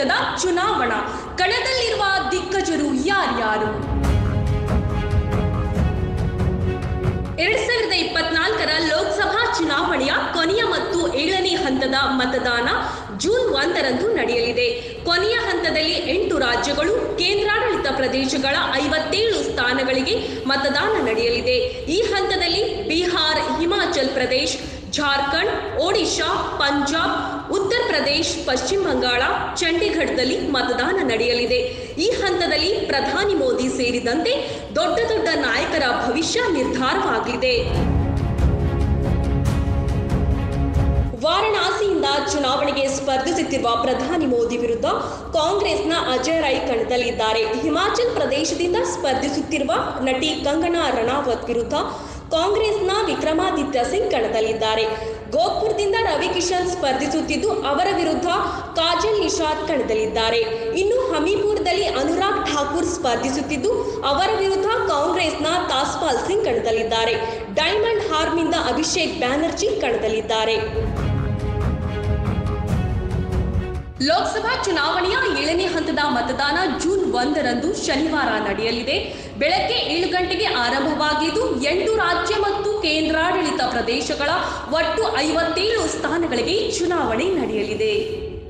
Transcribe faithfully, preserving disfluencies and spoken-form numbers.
ಹಂತದ ಚುನಾವಣಾ ಕಣದಲ್ಲಿರುವ ದಿಗ್ಗಜರು ಯಾರ್ಯಾರು? ಎರಡ್ ಸಾವಿರದ ಇಪ್ಪತ್ನಾಲ್ಕರ ಲೋಕಸಭಾ ಚುನಾವಣೆಯ ಕೊನೆಯ ಮತ್ತು ಏಳನೇ ಹಂತದ ಮತದಾನ ಜೂನ್ ಒಂದರಂದು ನಡೆಯಲಿದೆ. ಕೊನೆಯ ಹಂತದಲ್ಲಿ ಎಂಟು ರಾಜ್ಯಗಳು, ಕೇಂದ್ರಾಡಳಿತ ಪ್ರದೇಶಗಳ ಐವತ್ತೇಳು ಸ್ಥಾನಗಳಿಗೆ ಮತದಾನ ನಡೆಯಲಿದೆ. ಈ ಹಂತದಲ್ಲಿ ಬಿಹಾರ್, ಹಿಮಾಚಲ್ ಪ್ರದೇಶ್, ಜಾರ್ಖಂಡ್, ಒಡಿಶಾ, ಪಂಜಾಬ್, ಉತ್ತರ ಪ್ರದೇಶ್, ಪಶ್ಚಿಮ ಬಂಗಾಳ, ಚಂಡೀಗಢದಲ್ಲಿ ಮತದಾನ ನಡೆಯಲಿದೆ. ಈ ಹಂತದಲ್ಲಿ ಪ್ರಧಾನಿ ಮೋದಿ ಸೇರಿದಂತೆ ದೊಡ್ಡ ದೊಡ್ಡ ನಾಯಕರ ಭವಿಷ್ಯ ನಿರ್ಧಾರವಾಗಲಿದೆ. ವಾರಣಾಸಿಯಿಂದ ಚುನಾವಣೆಗೆ ಸ್ಪರ್ಧಿಸುತ್ತಿರುವ ಪ್ರಧಾನಿ ಮೋದಿ ವಿರುದ್ಧ ಕಾಂಗ್ರೆಸ್ನ ಅಜಯ್ ರೈ ಕಣದಲ್ಲಿದ್ದಾರೆ. ಹಿಮಾಚಲ್ ಪ್ರದೇಶದಿಂದ ಸ್ಪರ್ಧಿಸುತ್ತಿರುವ ನಟಿ ಕಂಗನಾ ರನಾವತ್ ವಿರುದ್ಧ ಕಾಂಗ್ರೆಸ್ನ ವಿಕ್ರಮಾದಿತ್ಯ ಸಿಂಗ್ ಕಣದಲ್ಲಿದ್ದಾರೆ. ಗೋರಖ್ಪುರದಿಂದ ರವಿ ಕಿಶನ್ ಸ್ಪರ್ಧಿಸುತ್ತಿದ್ದು ಅವರ ವಿರುದ್ಧ ಕಾಜಲ್ ನಿಷಾದ್ ಕಣದಲ್ಲಿದ್ದಾರೆ. ಇನ್ನು ಹಮೀರ್ಪುರದಲ್ಲಿ ಅನುರಾಗ್ ಠಾಕೂರ್ ಸ್ಪರ್ಧಿಸುತ್ತಿದ್ದು ಅವರ ವಿರುದ್ಧ ಕಾಂಗ್ರೆಸ್ನ ತಾಸ್ಪಾಲ್ ಸಿಂಗ್ ಕಣದಲ್ಲಿದ್ದಾರೆ. ಡೈಮಂಡ್ ಹಾರ್ಮ್ನಿಂದ ಅಭಿಷೇಕ್ ಬ್ಯಾನರ್ಜಿ ಕಣದಲ್ಲಿದ್ದಾರೆ. ಲೋಕಸಭಾ ಚುನಾವಣೆಯ ಏಳನೇ ಹಂತದ ಮತದಾನ ಜೂನ್ ಒಂದರಂದು ಶನಿವಾರ ನಡೆಯಲಿದೆ. ಬೆಳಗ್ಗೆ ಏಳು ಗಂಟೆಗೆ ಆರಂಭವಾಗಿದ್ದು ಎಂಟು ರಾಜ್ಯ ಮತ್ತು ಕೇಂದ್ರಾಡಳಿತ ಪ್ರದೇಶಗಳ ಒಟ್ಟು ಐವತ್ತೇಳು ಸ್ಥಾನಗಳಿಗೆ ಚುನಾವಣೆ ನಡೆಯಲಿದೆ.